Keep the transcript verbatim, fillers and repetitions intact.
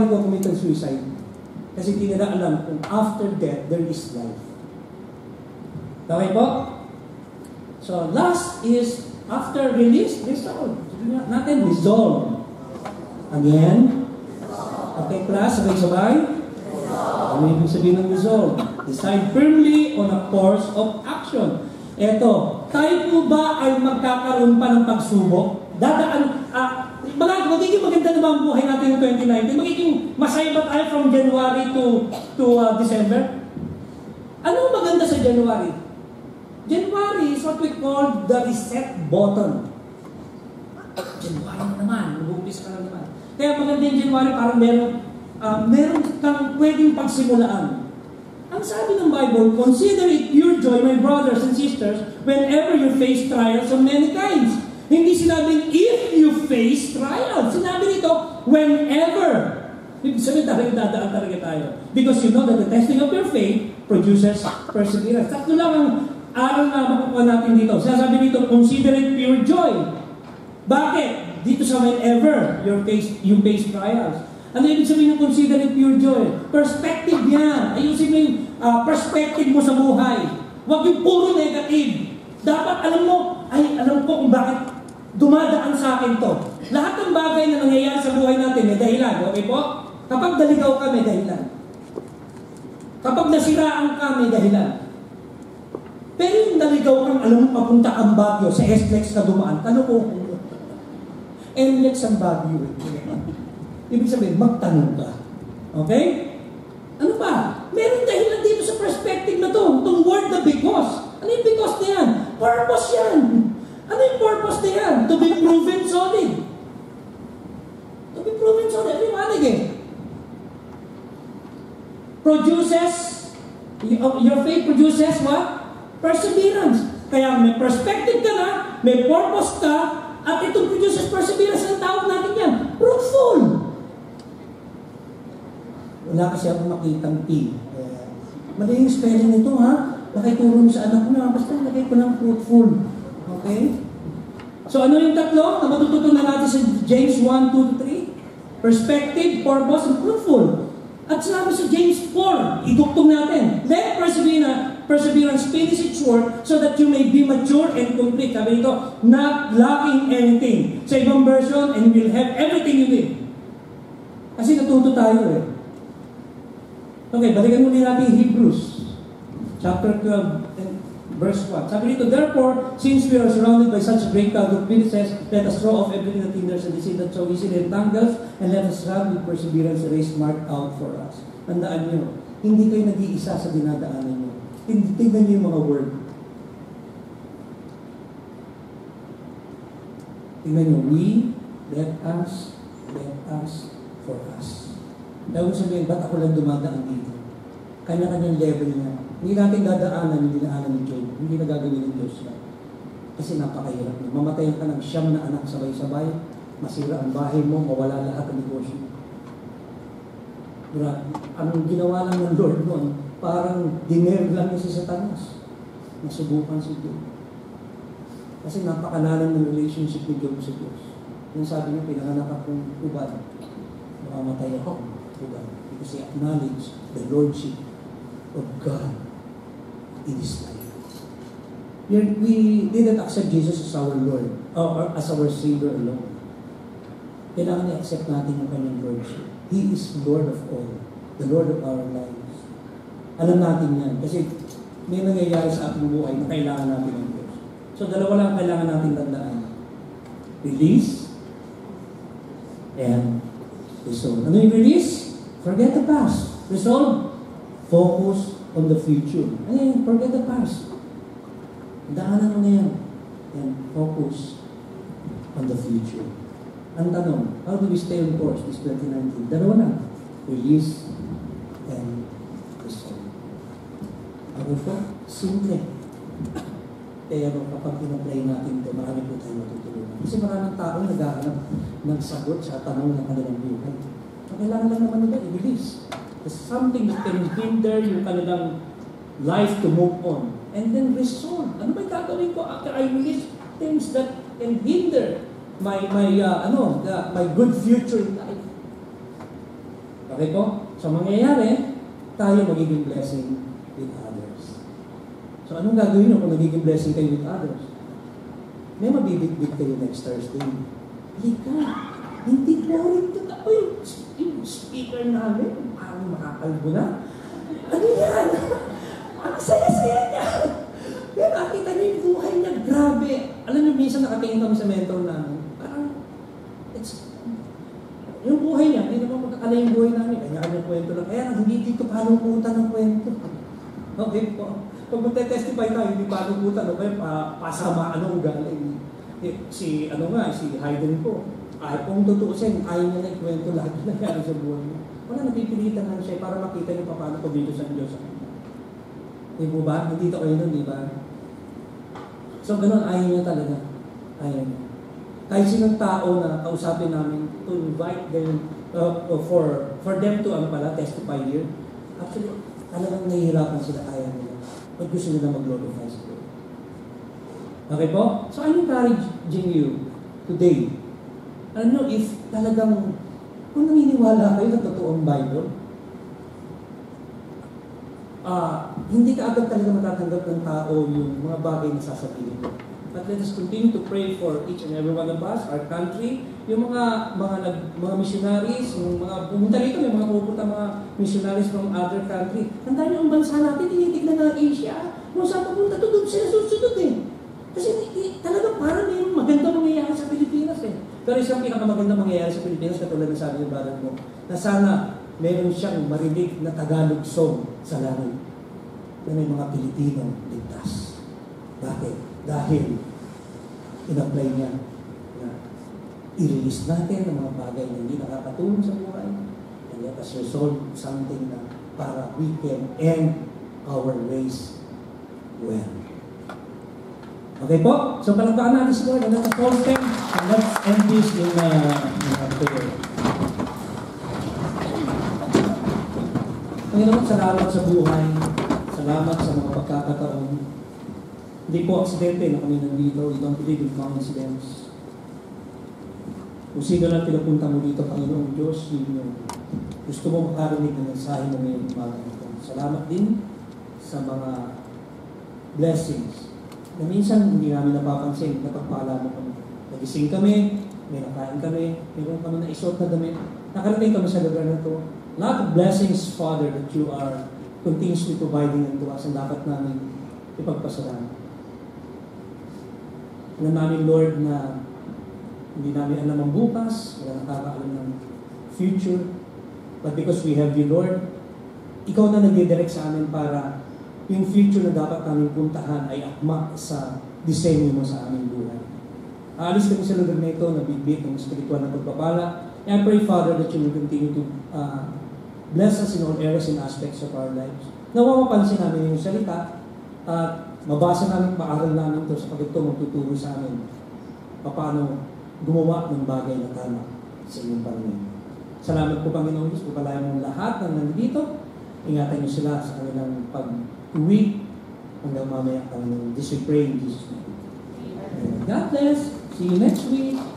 commit suicide. Kasi hindi nila alam kung after death, there is life. Okay po? So, last is, after release, resolve. Sabi natin, resolve. Again. Okay, class, sabay-sabay. Ano ibig sabihin ng resolve? Decide firmly on a course of action. Eto, tayo po ba ay magkakaroon pa ng pagsubok? Dadaan, ah, uh, magiging maganda naman ang buhay natin ng twenty nineteen. Magiging masaya ba tayo from January to, to uh, December? Ano maganda sa January? January is what we call the reset button. January na naman, mag-uumpisa ka na naman. Kaya maganda yung January, parang meron, uh, meron kang pwedeng pagsimulaan. Ang sabi ng Bible, consider it pure joy, my brothers and sisters, whenever you face trials of many kinds. Hindi sinabing if you face trials. Sinabi nito, whenever. Ibig sabihin talagang dadaan talaga tayo. Because you know that the testing of your faith produces perseverance. Tatlo lang ang aral na makukuha natin dito. Sinasabi dito, consider it pure joy. Bakit? Dito sa whenever you face, you face trials. Ano ibig sabihin ng consider it pure joy? Perspective yan. Ayusin mo yung uh, perspective mo sa buhay. Huwag yung puro negative. Dapat alam mo, ay alam ko kung bakit dumadaan sa akin to. Lahat ng bagay na nangyayari sa buhay natin may dahilan. Okay po? Kapag naligaw ka, may dahilan. Kapag nasiraan ka, may dahilan. Pero yung naligaw kang alam mo papunta ang Baguio, sa S L E X ka dumaan, tanong ko, N L E X ang Baguio. Ibig sabihin, magtanong ka. Okay? Ano pa? Meron dahilan dito sa perspective na to. Itong word na because. Ano yung because na yan? Purpose yan. Ano yung purpose na yan? To be proven solid. To be proven solid. Ano yung manig eh? Produces, your faith produces what? Perseverance. Kaya may perspective ka na, may purpose ka, at ito produces perseverance. Ang tawag natin yan. Fruitful. Wala kasi ako makitang P. Uh, mali yung spelling nito ha. Nakituro sa anak ko na, basta lagay ko ng fruitful. Okay? So ano yung tatlo na matututunan natin sa James one, two, three? Perspective, purpose, and fruitful. At sinabi sa James four, idugtong natin. Let perseverance, perseverance finish its work so that you may be mature and complete. Sabi ito, not lacking anything. Sa ibang version, and will have everything you need. Kasi natuto tayo eh. Okay, balikan muli natin Hebrews chapter twelve and verse one. Sabi dito, therefore, since we are surrounded by such a great cloud of witnesses, let us throw off everything that hinders and the sin that so easily entangles, and let us run with perseverance the race marked out for us. Tandaan nyo, hindi kayo nag-iisa sa dinadaanan nyo. Tingnan nyo yung mga word. Tingnan nyo, we, let us, let us, for us. Dahil sabihin, ba't ako lang dumadaan dito? Kanya-kanyang level niya. Hindi natin dadaanan yung dinaanan ni Job. Hindi na gagawin ng Diyos lang. Kasi napakahirap na. Mamatayan ka ng siyam na anak sabay-sabay, masira ang bahay mo, mawala lahat ang negosyo. Grabe. Anong ginawa lang ng Lord noon, parang dinerve lang niya si Satanas. Nasubukan si Job. Kasi napakalalim ng relationship ni Job sa Diyos. Yung sabi niya, pinanganak akong ubad. Mamamatay ako. Because he acknowledged the Lordship of God in his life. We didn't accept Jesus as our Lord, or as our Savior alone. Kailangan i-accept natin yung kanyang Lordship. He is Lord of all, the Lord of our lives. Alam natin yan, kasi may nangyayari sa ating buhay na kailangan natin ng Diyos. So dalawa lang kailangan natin tandaan. Release and resolve. Ano yung release? Forget the past. Resolve. Focus on the future. Ano yun? Forget the past. Daanan mo na yan. And focus on the future. Ang tanong, how do we stay on course this twenty nineteen? Dalawa na. Release and resolve. Ano po? Simple. Pero kapag pinaplay natin ito, marami po tayo matutulungan. Kasi maraming tao naghahanap ng sagot sa tanong ng kanilang buhay. Ang kailangan lang naman nila, i-release. There's something that can hinder yung kanilang life to move on. And then resolve. Ano ba yung gagawin ko after I release things that can hinder my my uh, ano, the, my good future in life? Okay po? So, mangyayari, tayo magiging blessing with others. So, anong gagawin nyo kung nagiging blessing kayo with others? May mabibit-bit kayo next Thursday. Halika, hindi boring to. Uy, yung speaker namin, parang makakalbo na. Ano yan? Ang saya-saya niya. Pero nakita niyo yung buhay niya, grabe. Alam niyo, minsan nakatingin kami sa mentor namin. Parang, it's, yung buhay niya, hindi naman magkakala yung buhay namin. Kanya-kanya kwento lang. Kaya hindi dito palungkutan ng kwento. Okay po. Pag magte-testify tayo, hindi palungkutan. O kaya pa, pasamaan ang galing. Eh, si, ano nga, si Hayden po. Ay, kung tutuusin, ayaw niya na ikwento lahat na nangyari sa buhay niya. Wala, napipilitan lang siya para makita niyo pa paano pag-video sa Diyos. Di po ba? Hindi ito kayo nun, di ba? So, ganun, ayaw niya talaga. Ayaw niya. Kahit sinong tao na kausapin namin to invite them uh, for for them to, ano pala, testify here. Actually, talagang nahihirapan sila, ayaw nila. Pag gusto nila mag-glorify sa Lord. Okay po? So, I'm encouraging you today. Alam nyo, if talagang, kung naniniwala kayo na totoong Bible, uh, hindi ka agad talaga matatanggap ng tao yung mga bagay na sasabihin mo. But let us continue to pray for each and every one of us, our country, yung mga mga nag, mga missionaries, yung mga pumunta rito, yung mga pupunta mga missionaries from other country. Tandaan niyo ang bansa natin, tinitignan ng Asia. Kung saan pupunta, doon sila susunod eh. Kasi talaga parang may maganda mangyayari sa Pilipinas eh. Pero isang pinakamaganda mangyayari sa Pilipinas, katulad ng sabi ng brother mo, na sana meron siyang marinig na Tagalog song sa langit na may mga Pilipinong ligtas. Bakit? Dahil in-apply niya na i-release natin ang mga bagay na hindi nakakatulong sa buhay and let us resolve something na para we can end our race well. Okay po? So, palagpakan natin si Lord. Another call them. And let's end this in uh, prayer. Panginoon, salamat sa buhay. Salamat sa mga pagkakataon. Hindi po aksidente na kami nandito. We don't believe in coincidence. Kung sino lang pinapunta mo dito, Panginoon Diyos, yun yung gusto mo makarinig ng mensahe mo ngayong umaga ito. Salamat din sa mga blessings na minsan hindi namin napapansin, napagpala mo kami. Nagising kami, may nakain kami, mayroon kami na isuot na damit. Nakarating kami sa lugar na ito. Lot of blessings, Father, that you are continuously providing unto us and dapat namin ipagpasalamat. Alam namin, Lord, na hindi namin alam ang bukas, wala nakakaalam ng future. But because we have you, Lord, ikaw na nag-direct sa amin para yung future na dapat namin puntahan ay akma sa disenyo mo sa aming buhay. Aalis kami sa lugar na ito, nabitbit ng spiritual na pagpapala. And I pray, Father, that you will continue to uh, bless us in all areas and aspects of our lives. Nawa mapansin namin yung salita at mabasa namin, maaral namin ito sa ito magtuturo sa amin paano gumawa ng bagay na tama sa iyong Panginoon. Salamat po, Panginoon Diyos, pupalayan mo lahat ng nandito. Ingatan niyo sila sa kanilang pag-uwi hanggang mamaya, Panginoon. This we pray in Jesus' name. God bless. See you next week.